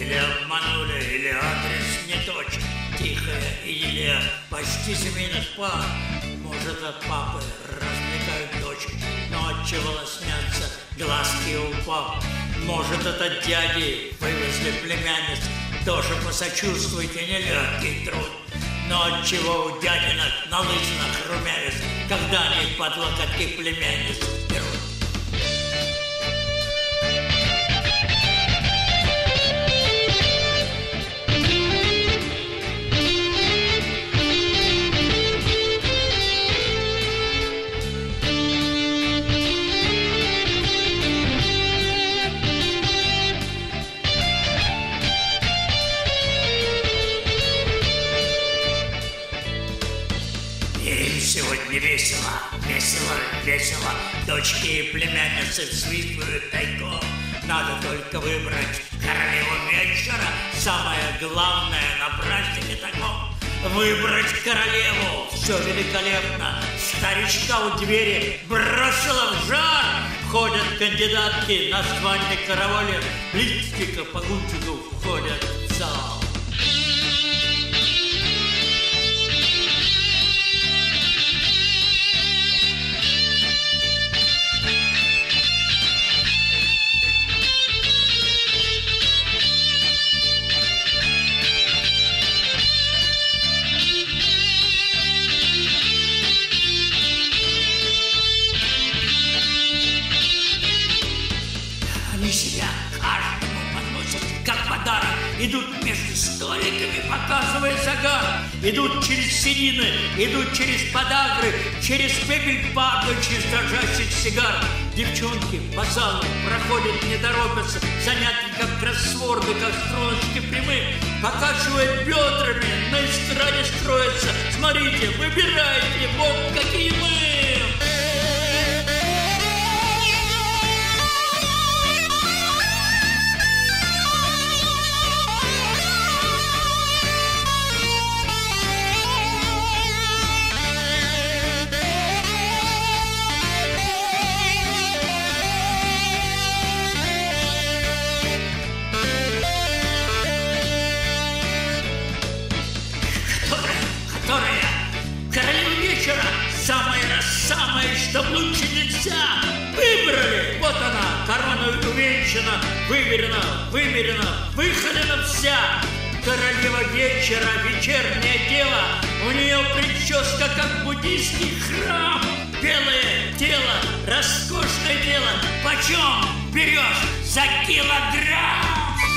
Или обманули, или адрес не точен. Тихая идиллия почти семейных пар. Может, от папы развлекают дочь, но отчего лоснятся глазки у пап. Может, от дяди вывезли племянниц. Тоже посочувствуйте, нелегкий труд. Но отчего у дядинок на лысинах румянец, когда они под локотки племянниц берут? Сегодня весело, весело, весело. Дочки и племянницы свистывают тайком. Надо только выбрать королеву вечера. Самое главное на празднике таком — выбрать королеву. Все великолепно. Старичка у двери бросила в жар. Ходят кандидатки на звание караволи. Листика по гудчику входят в зал. Они себя каждому подносят как подарок. Идут между столиками, показывая загар. Идут через синины, идут через подагры, через пепель падают, через дрожащих сигар. Девчонки по залу проходят, не торопятся, занятки как кроссворды, как струночки прямые. Покачивая бедрами, на эстраде строятся. Смотрите, выбирайте, вот какие мы. Королева вечера, самое, что лучше нельзя. Выбрали, вот она, короной увенчана, выверена, вымерена, выходена вся. Королева вечера, вечернее дело, у нее прическа, как буддийский храм. Белое тело, роскошное дело, почем берешь за килограмм?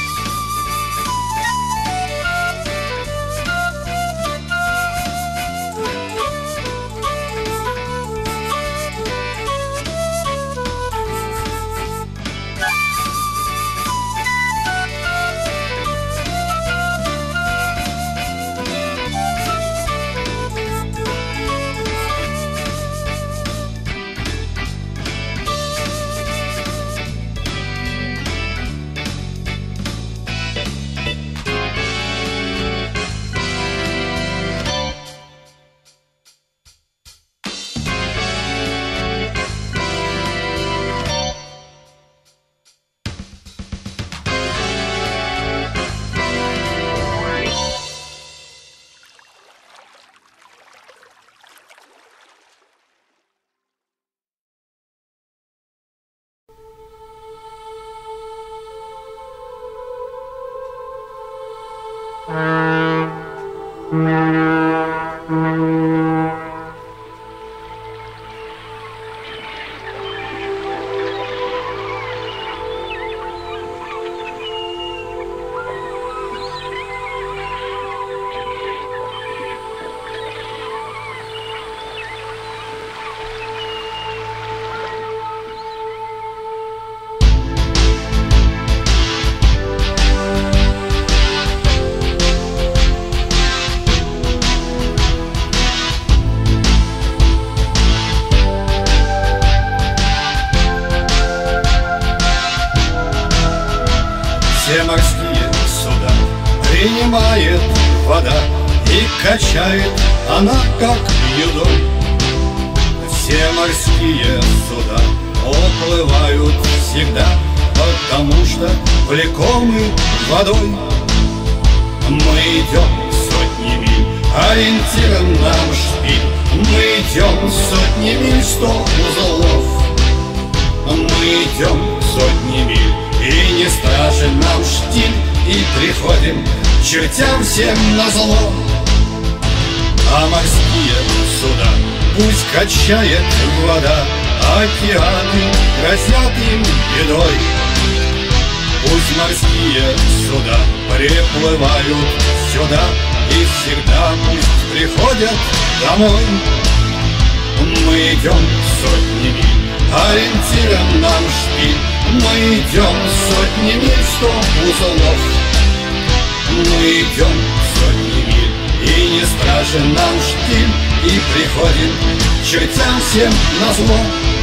Все морские суда принимает вода, и качает она, как юдо. Все морские суда уплывают всегда по потому что влекомы водой. Мы идем сотни миль, ориентиром нам шпиль. Мы идем сотни миль, 100 узлов. Мы идем сотни миль, и не страшен нам штиль. И приходим к чертям всем назло. А морские суда пусть качает вода, океаны грозят им бедой. Пусть морские суда приплывают сюда, и всегда пусть приходят домой. Мы идем сотни миль, ориентиром нам шпиль. Мы идем сотни миль, 100 узлов. Мы идем сотни миль, и не страшен нам штиль. И приходим к чертям всем назло.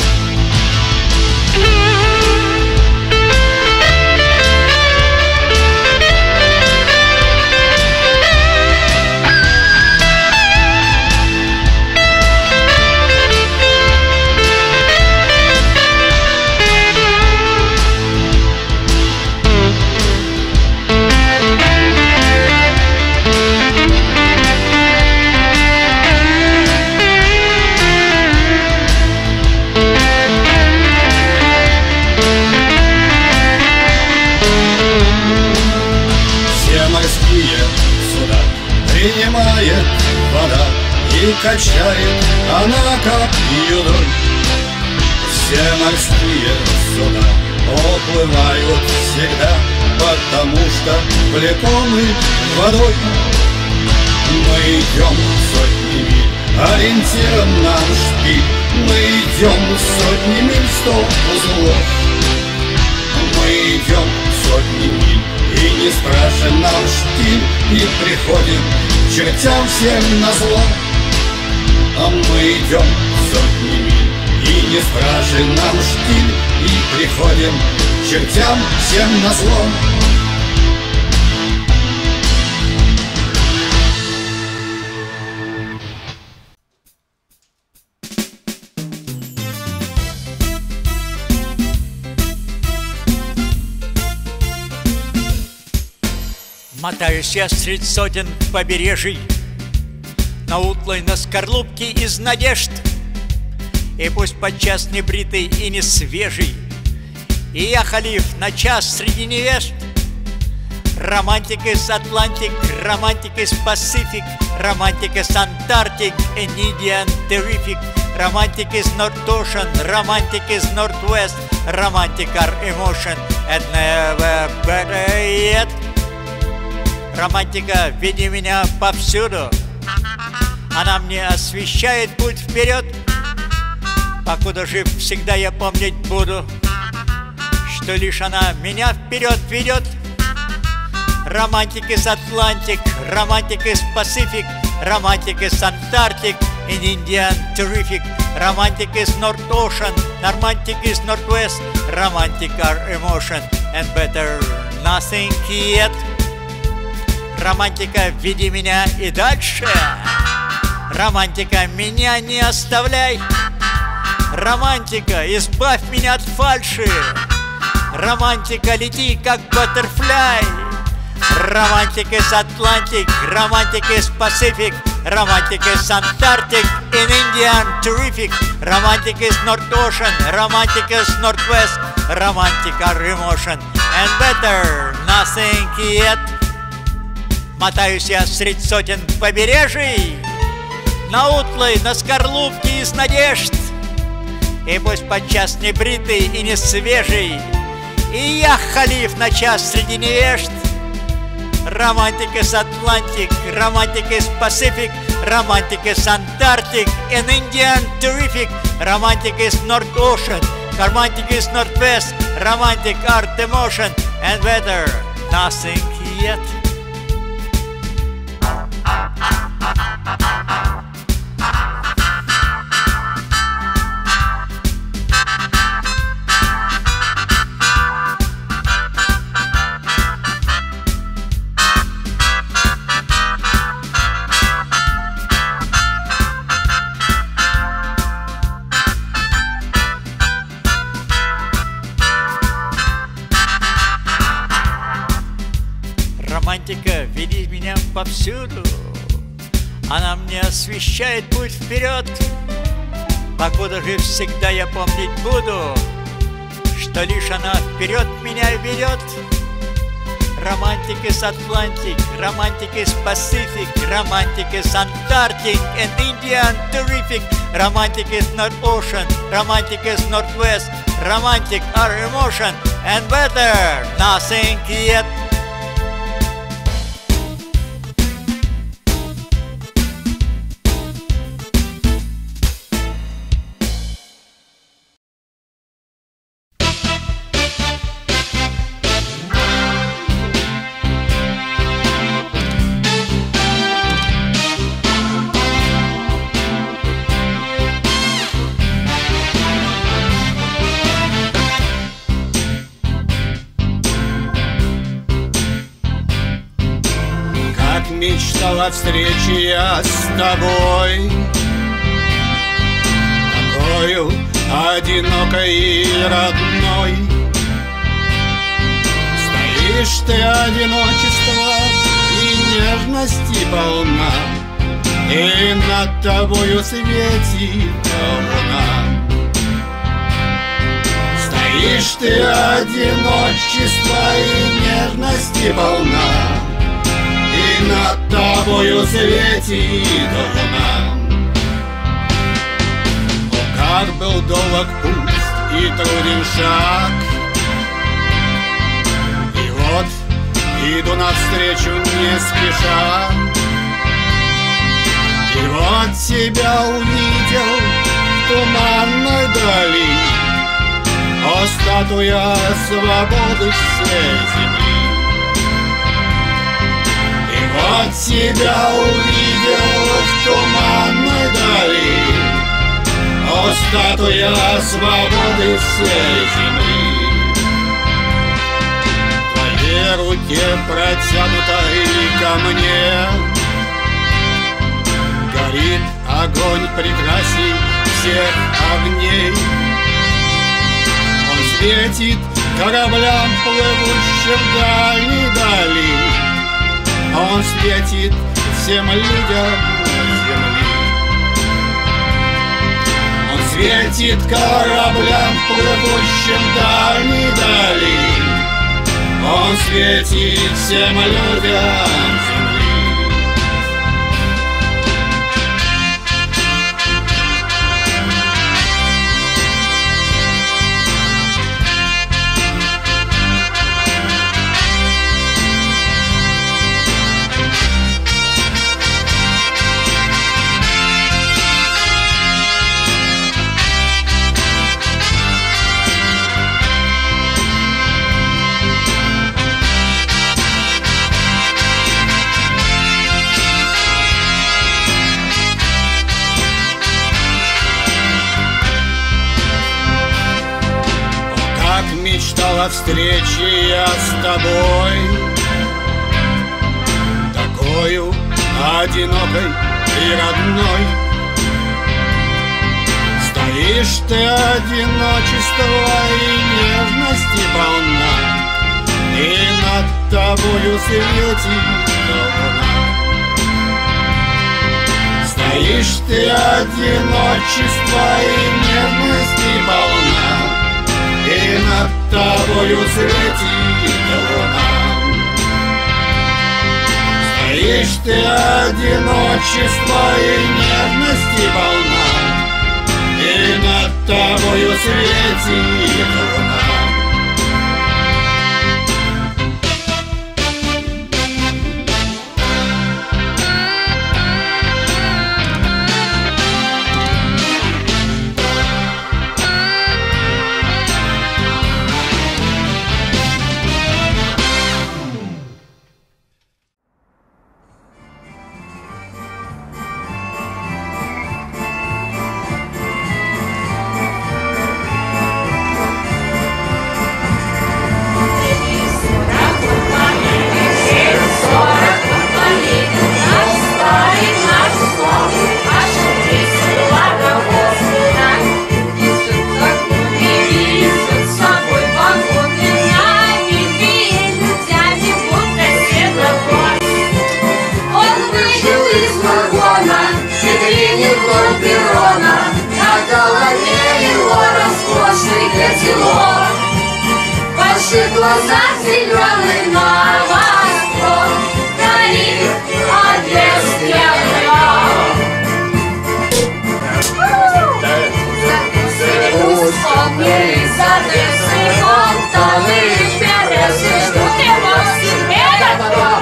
Принимает вода и качает она, как юдоль. Все морские суда уплывают всегда, потому что влекомы водой. Мы идем сотни миль, ориентиром нам шпиль. Мы идем сотни миль, 100 узлов. Мы идем сотни миль, и не страшен нам штиль. И приходим к чертям всем назло. А мы идем сотни миль, и не страшен нам штиль. И приходим к чертям всем назло. Мотаюсь я средь сотен побережий, на утлой, на скорлупке из надежд. И пусть подчас не бритый и не свежий, и я халиф на час среди невежд. Романтик из Атлантик, романтик из Пасифик, романтик из Антарктик, and Indian terrific. Romantic is North Ocean, romantic is Northwest, romantic are emotion and never better yet. Романтика, веди меня повсюду, она мне освещает путь вперед. Покуда жив, всегда я помнить буду, что лишь она меня вперед ведет. Романтик из Атлантик, романтик из Пасифик, романтик из Антарктик, in Indian terrific. Romantic is North Ocean, romantic is Northwest, romantic are emotion and better nothing yet. Романтика, веди меня и дальше. Романтика, меня не оставляй. Романтика, избавь меня от фальши. Романтика, лети как баттерфляй. Романтик из Атлантик, романтик из Пасифик, романтик из Антарктик, in Indian terrific. Romantic is North Ocean, romantic is Northwest, romantic are emotion and better nothing yet. Мотаюсь я средь сотен побережий, на утлой, на скорлупке из надежд. И пусть подчас не бритый и не свежий, и я халиф на час среди невежд. Романтик из Атлантик, романтик из Пасифик, романтик из Антарктик, in Indian terrific. Romantic is North Ocean, romantic is Northwest, romantic art emotion and better nothing yet. романтика веди меня повсюду. Она мне освещает путь вперед, покуда жив всегда я помнить буду, что лишь она вперед меня ведет. Romantic is Atlantic, romantic is Pacific, romantic is Antarctic and Indian terrific. Romantic is not ocean, romantic is northwest, romantic are emotion and better nothing yet. Мечтал о встрече я с тобой, такою одинокой и родной. Стоишь ты одиночества и нежности полна, и над тобою светит луна. Стоишь ты одиночества и нежности полна, и над тобою светит луна. О, как был долг путь и труден шаг, и вот иду навстречу не спеша, и вот тебя увидел в туманной дали, о, статуя свободы всей земли. Вот тебя увидел в туманной дали, о, статуя свободы всей земли. В твоей руке протянутой ко мне горит огонь прекрасней всех огней. Он светит кораблям, плывущим дали. Он светит всем людям земли. Он светит кораблям, плывущим дали. Он светит всем людям земли. Мечтал о встрече я с тобой, такою одинокой и родной. Стоишь ты одиночества и нежности полна, и над тобою светит луна. Стоишь ты одиночества и нежности полна, и над тобою светит луна. Стоишь ты одиночества и нежности полна, и над тобою светит луна. Ваши глаза зеленый на восток, горит Одесский океан. Вспомнили из Одессы фонтаны, березы ждут его в Сибири.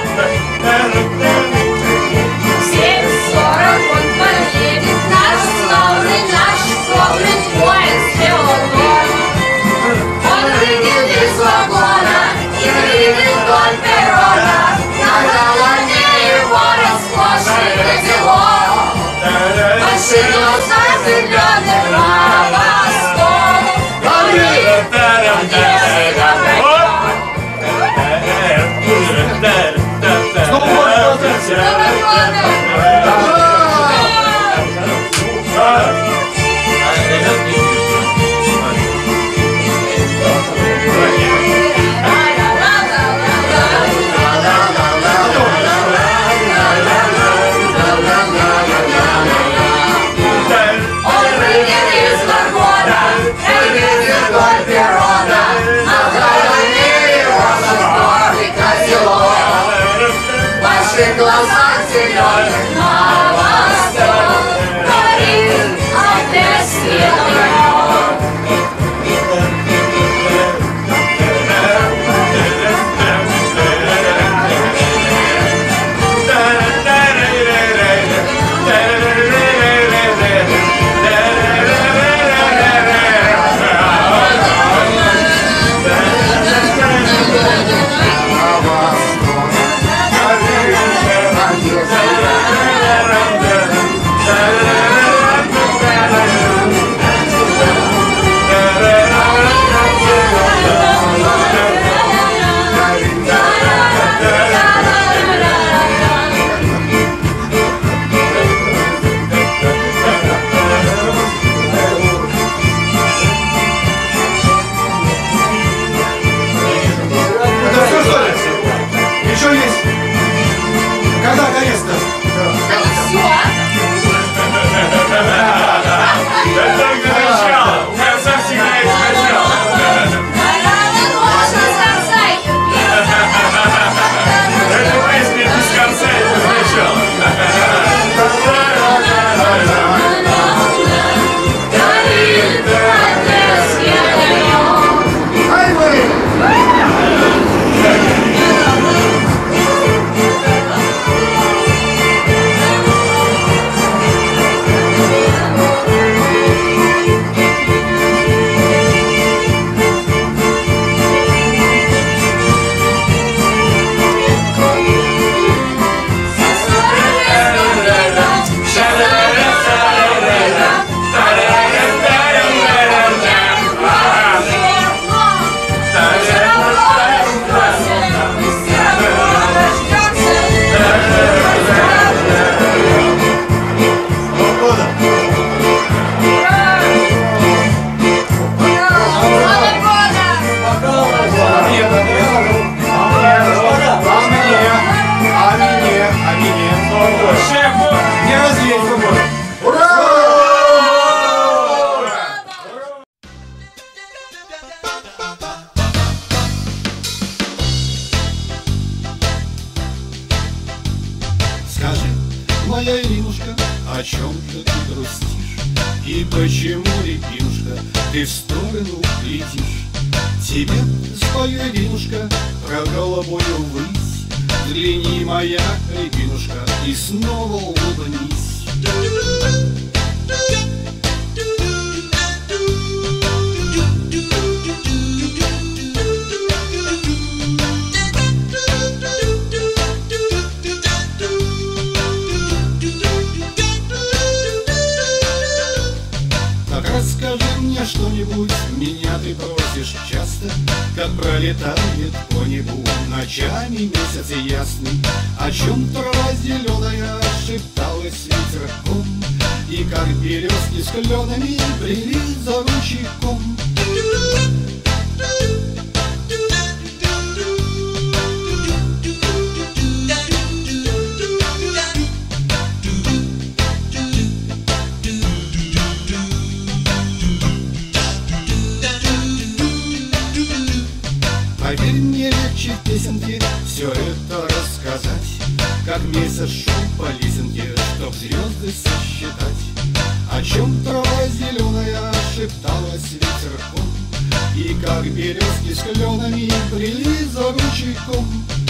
7:40 он поедет, наш славный, наш гоблин поезд Феодор. Он выйдет из вагона и выйдет вдоль перрона, на голове его роскошный котелок. Ваши глаза зеленые на восток, горит Одесский океан. Ваши глаза зеленые на восток, горит Одесский океан. Моя Иринушка, о чем же ты грустишь? И почему, рябинушка, ты в сторону летишь? Тебе спою, Иринушка, про голубую высь. Взгляни, моя рябинушка, и снова улыбнись. Расскажи мне что-нибудь, меня ты просишь часто, как пролетает по небу ночами месяц ясный, о чем трава зеленая шепталась ветерком, и как березки с кленами брели за ручейком. все это рассказать, как месяц шел по лесенке, чтоб звезды сосчитать. О чем трава зеленая шепталась ветерком, и как березки с кленами брели за ручейком.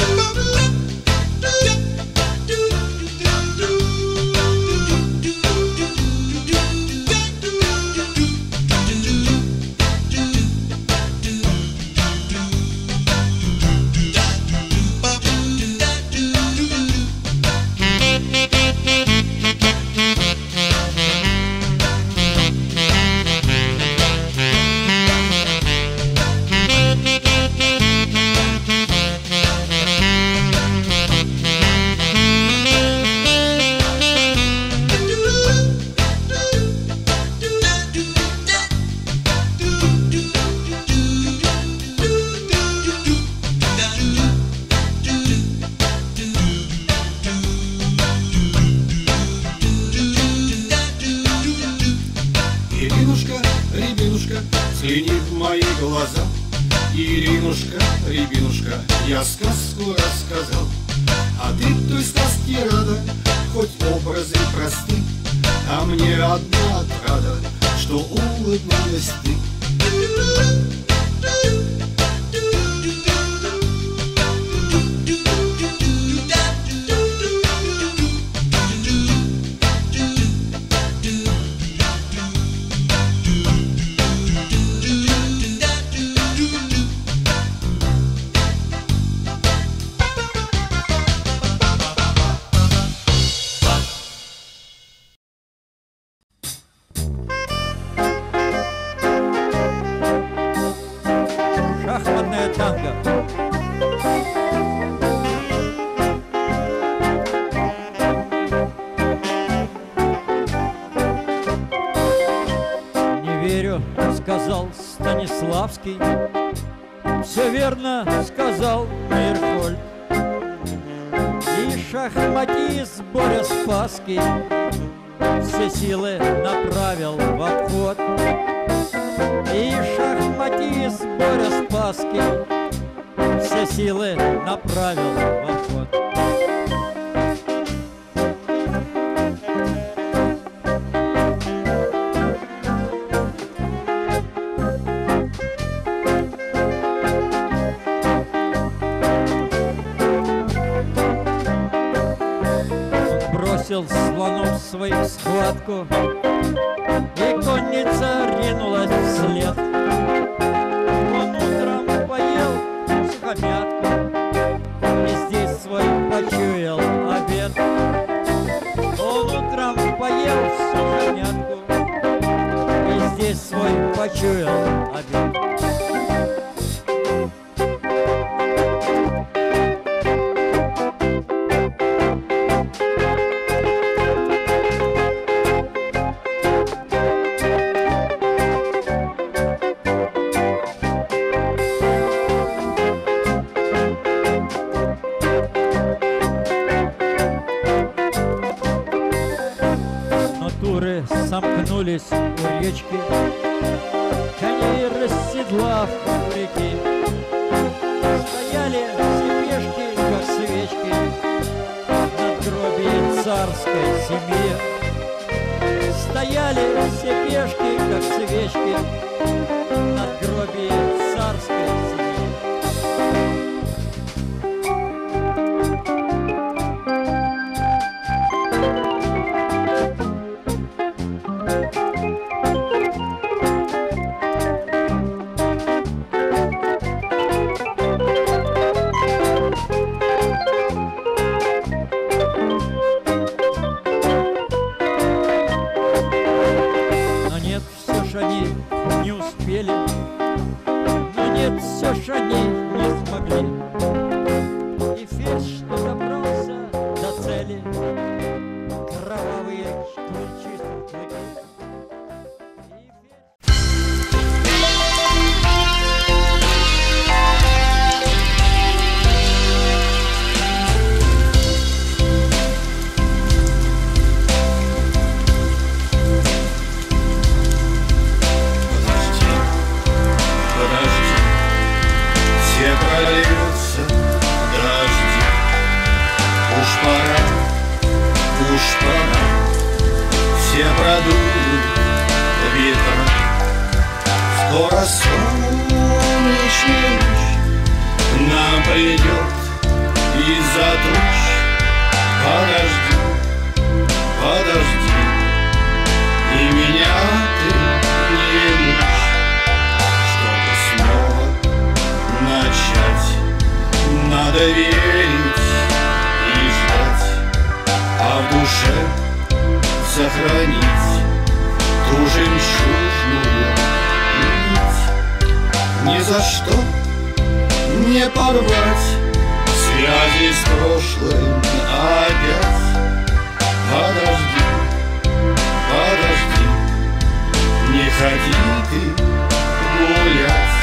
Иринушка, рябинушка, взгляни в мои глаза. Иринушка, рябинушка, я сказку рассказал. А ты к той сказке рада, хоть образы просты, а мне одна отрада, что улыбнулась ты. Шахматное танго. Не верю, сказал Станиславский. Все верно сказал Мирхольд. И шахматист Боря Спасский все силы направил в обход. И шахматист Боря Спасский все силы направил в обход. Он бросил слонов свою в схватку, и конница ринулась вслед. Он утром поел сухомятку, и здесь свой почуял обед. Он утром поел сухомятку, и здесь свой почуял обед. Туры сомкнулись у речки, коней расседлав у реки. Стояли все пешки, как свечки, над гробием царской семьи. Стояли все пешки, как свечки, над гробием царской семьи. Но нет, все ж они не успели скоро солнечный луч нам придет из-за туч. Подожди, подожди, и меня ты не мучь, чтобы снова начать. Надо верить и ждать, а в душе сохранить ту жемчужную нить. Ни за что не порвать связи с прошлым опять. Подожди, подожди, не ходи ты гулять.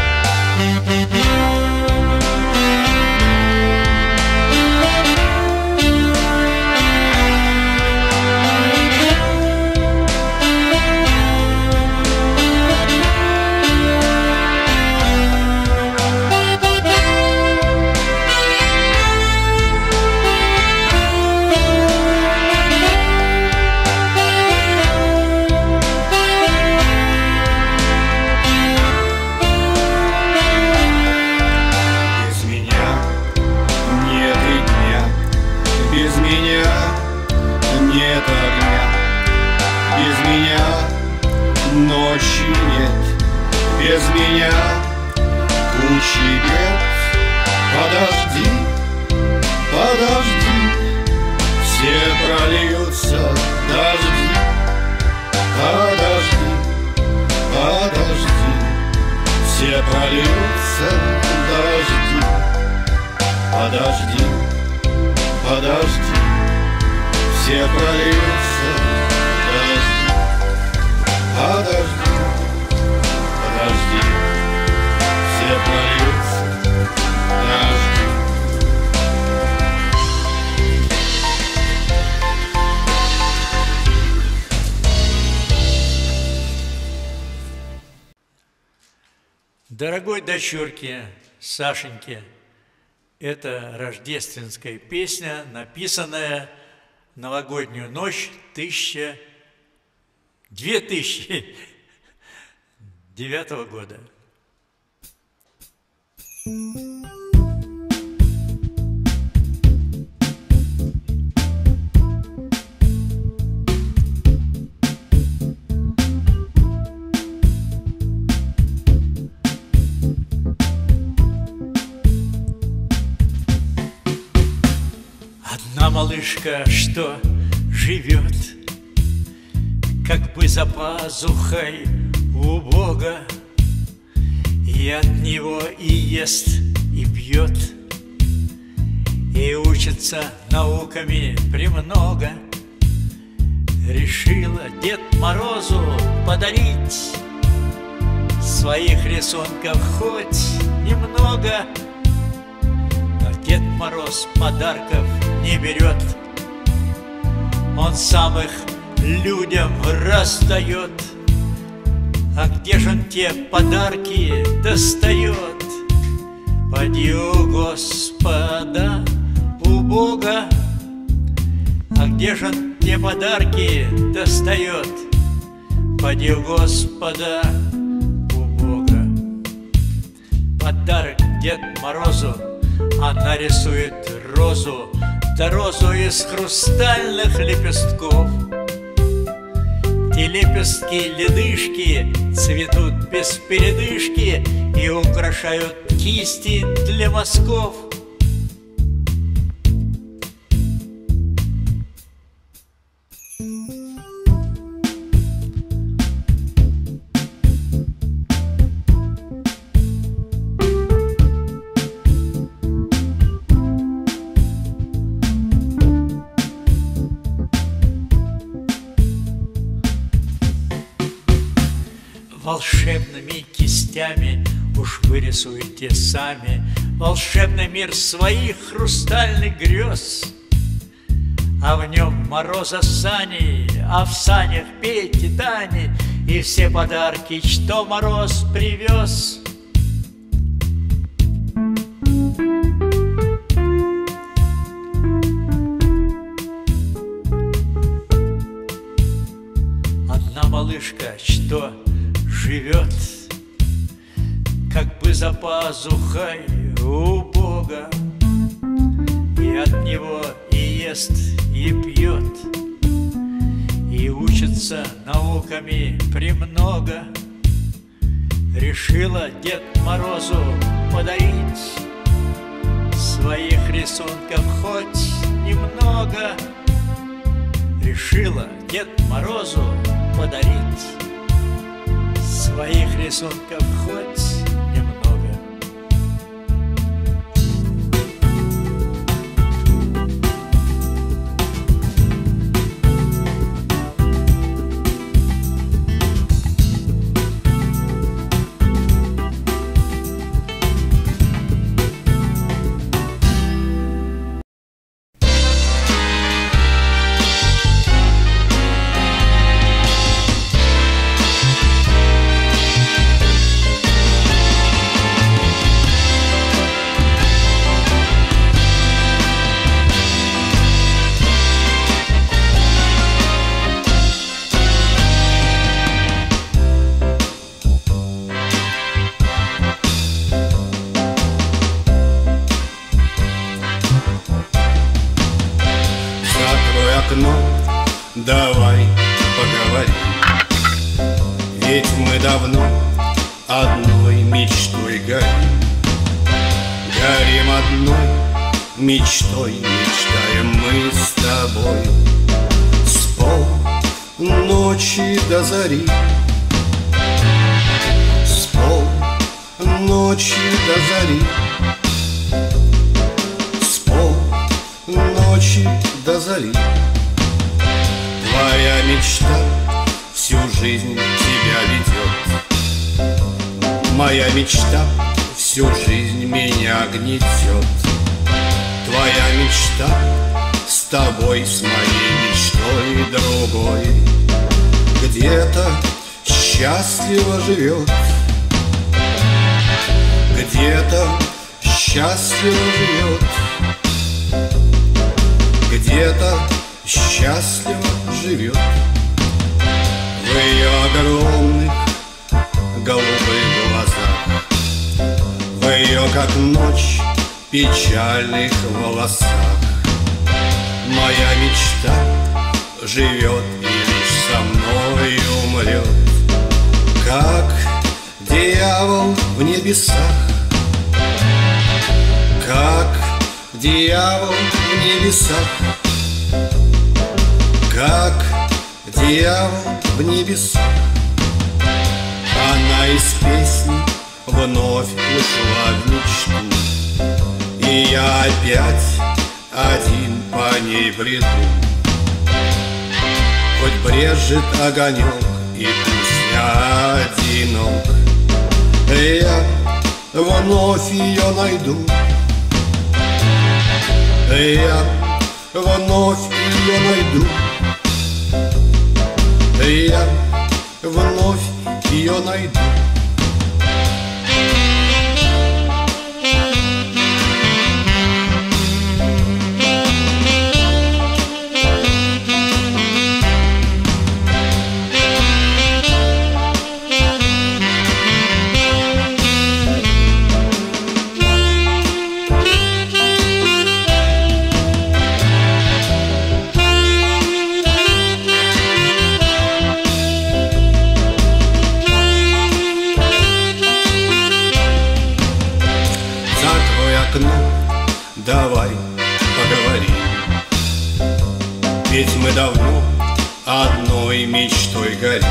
Ночи нет без меня, кучи бед. Подожди, подожди, все прольются дожди. Подожди, подожди, все прольются дожди. Подожди, подожди, все прольются дожди. Подожди, подожди, все прольются дожди. Дорогой дочурке Сашеньке, это рождественская песня, написанная в новогоднюю ночь 2009 года. Одна малышка, что живет как бы за пазухой у Бога, и от него и ест, и пьет, и учится науками премного. Решила Дед Морозу подарить своих рисунков хоть немного, но Дед Мороз подарков не берет, он сам их людям раздает. А где же он те подарки достает? Поди у Господа, у Бога. А где же он те подарки достает? Поди у Господа, у Бога. Подарок Дед Морозу, она рисует розу, да розу из хрустальных лепестков. Те лепестки-ледышки цветут без передышки и украшают кисти для мазков. Волшебными кистями уж вы рисуете сами волшебный мир своих хрустальных грез. А в нем Мороза сани, а в санях Пети, Тани и все подарки, что Мороз привез. Одна малышка, что живет за пазухой у Бога, и от Него и ест, и пьет, и учится науками премного. Решила Дед Морозу подарить своих рисунков хоть немного. Решила Дед Морозу подарить своих рисунков хоть немного. Давай поговорим, ведь мы давно одной мечтой горим. Горим одной мечтой, мечтаем мы с тобой с полночи до зари, с полночи до зари, с полночи до зари. Твоя мечта всю жизнь тебя ведет, моя мечта всю жизнь меня гнетет. Твоя мечта с тобой, с моей мечтой другой где-то счастливо живет, где-то счастливо живет, где-то счастливо живет. В ее огромных голубых глазах, в ее, как ночь, печальных волосах моя мечта живет и лишь со мной умрет. Как дьявол в небесах, как дьявол в небесах, как дьявол в небесах. Она из песни вновь ушла в мечту, и я опять один по ней бреду. Хоть брежет огонек, и пусть я одинок, я вновь ее найду, я вновь ее найду, я вновь ее найду. Давай поговорим, ведь мы давно одной мечтой горим.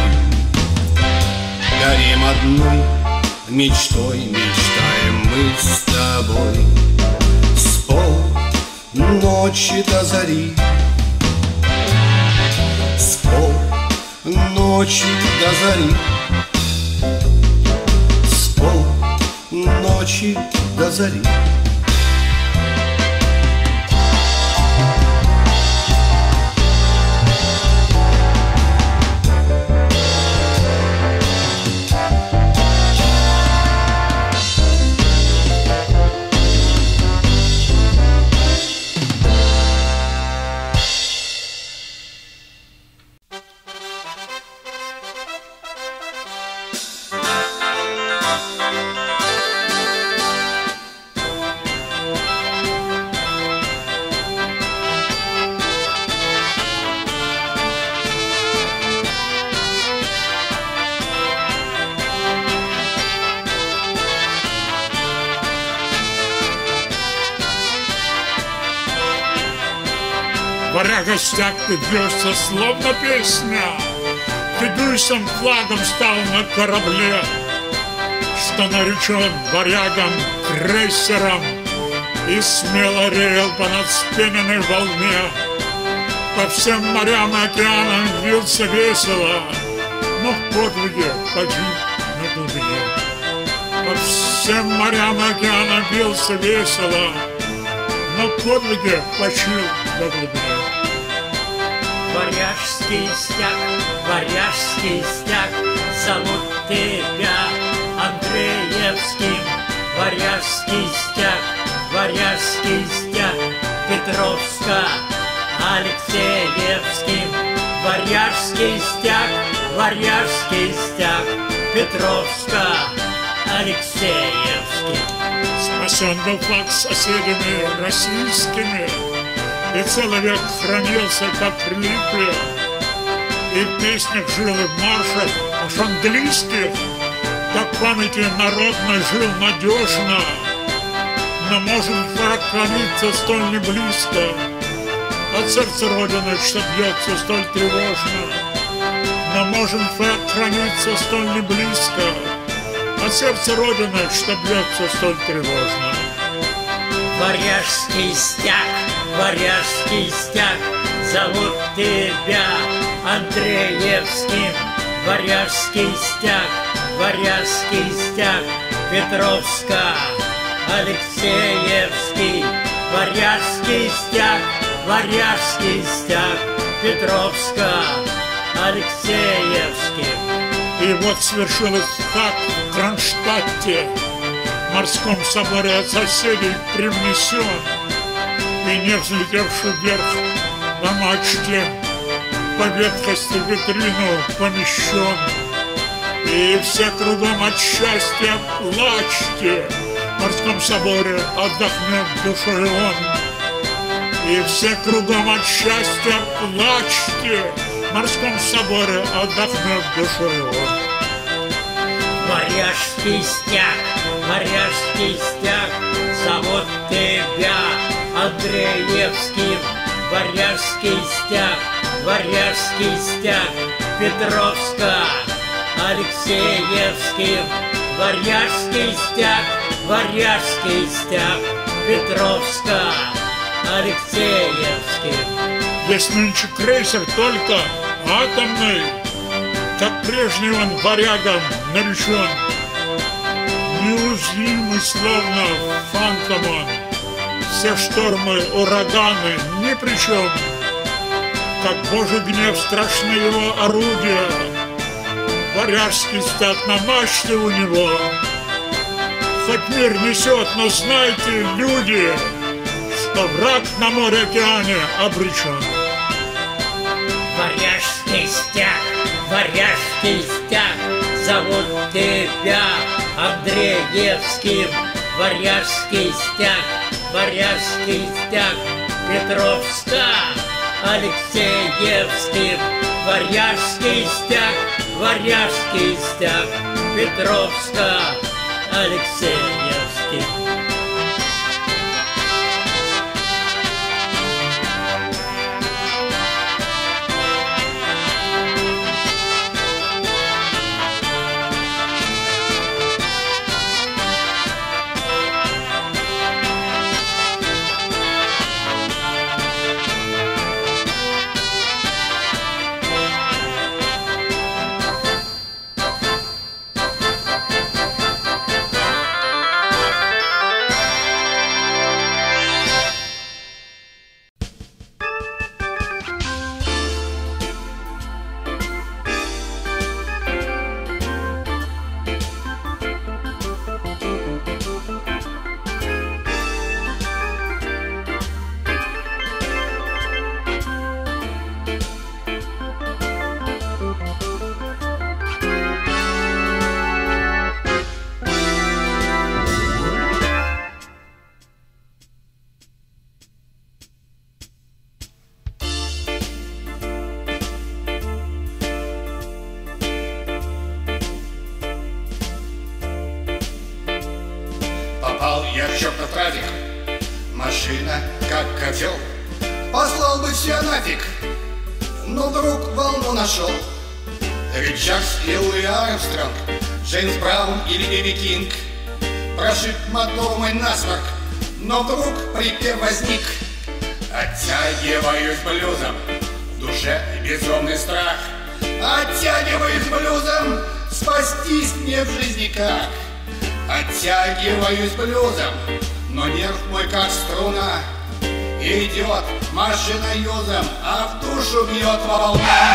Горим одной мечтой, мечтаем мы с тобой с полночи до зари, с полночи до зари, с полночи до зари. Варяга-стяг, ты бьешься, словно песня. Ты буйством флагом стал на корабле, что наречен варягом крейсером, и смело реял понад вспененной волне. По всем морям и океанам вился весело, но в подвиге погиб на глубине. По всем морям и океанам вился весело, но в подвиге почил на глубине. Варяжский стяг, зовут тебя Андреевским. Варяжский стяг, Петровска, Алексеевским. Варяжский стяг, Петровска, Алексеевским. Спасен был флаг соседями российскими, и целый век хранился как реликвия. И в песнях жил, и в маршах аж английских, как памяти народной жил надежно. Но может враг храниться столь не близко от сердца Родины, что бьется столь тревожно. Но может враг храниться столь не близко от сердца Родины, что бьется столь тревожно. Варяжский стяг, зовут тебя Андреевским. Варяжский стяг, Петровска, Алексеевский. Варяжский стяг, Петровска, Алексеевский. И вот свершилось так в Кронштадте, в морском соборе от соседей привнесен, и не взлетевший вверх на мачте по ветхости в витрину помещен. И все кругом от счастья плачьте, в морском соборе отдохнет душой он. И все кругом от счастья плачьте, в морском соборе отдохнет душой он. Варяжский стяг, зовут тебя Андреевским. Варяжский стяг, Петровска, Алексеевским. Варяжский стяг, Петровска, Алексеевским. Весь нынче крейсер только атомный, как прежний он варягом наречен. Неуязвимый, словно фантом он, все штормы, ураганы ни при чем. Как Божий гнев страшны его орудия, варяжский стяг на мачте у него. Хоть мир несет, но знайте, люди, что враг на море-океане обречен. Варяжский стяг, зовут тебя Андреевским. Варяжский стяг, Петровска, Алексеевским. Варяжский стяг, Петровска, Алексеевским. Попал я в чертов трафик, машина как котел. послал бы все нафиг, но вдруг волну нашел. Ричардс и Луи Армстронг, Джеймс Браун или Биби Кинг. Прошиб мотор мой насморк, но вдруг припев возник. Оттягиваюсь блюзом, в душе безумный страх. Оттягиваюсь блюзом, спастись мне в жизни как. Оттягиваюсь блюзом, но нерв мой как струна. Идет машина юзом, а в душу бьет волна.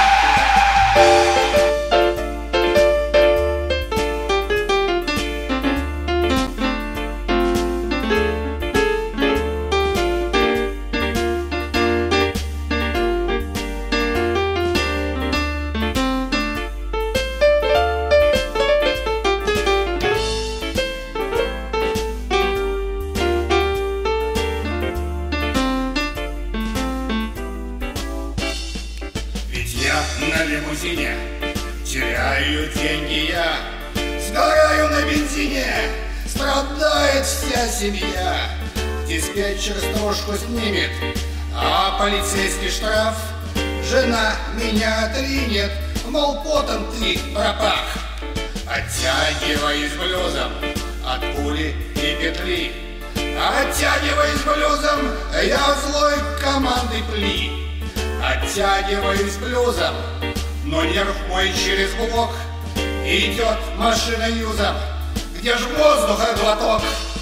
На лимузине теряю деньги я, сгораю на бензине, страдает вся семья. Диспетчер стружку снимет, а полицейский штраф. Жена меня тринет, мол, потом ты пропах. Оттягиваюсь блюзом от пули и петли. Оттягиваюсь блюзом, я злой команды пли. Оттягиваюсь блюзом, но нерв мой через блок. Идет машина юзом, где ж воздуха глоток.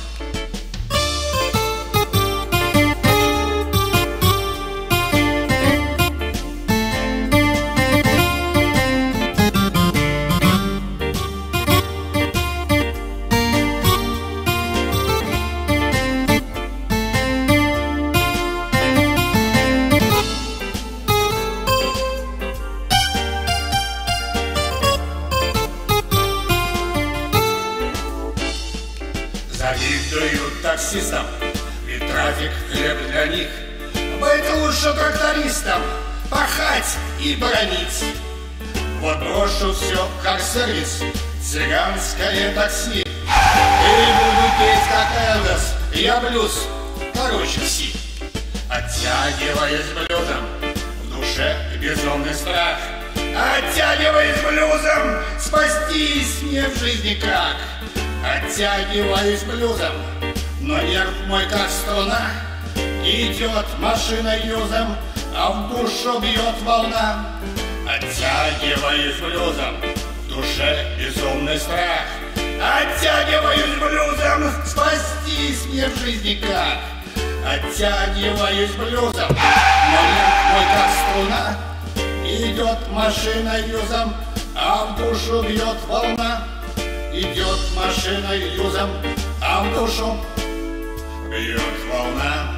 Завидую таксистам, ведь трафик хлеб для них. Быть лучше трактористом, пахать и бронить. Вот брошу все как сервис, цыганское такси. И буду петь как Элвис, я блюз, короче все. Оттягиваясь блюзом, в душе безумный страх. Оттягиваясь блюзом, спастись мне в жизни как. Оттягиваюсь блюзом, но нерв мой как струна. Идет машина юзом, а в душу бьет волна. Оттягиваюсь блюзом, в душе безумный страх. Оттягиваюсь блюзом, спастись мне в жизни как. Оттягиваюсь блюзом, но нерв мой как струна. Идет машина юзом, а в душу бьет волна. Идет машина юзом, а в душу бьет волна.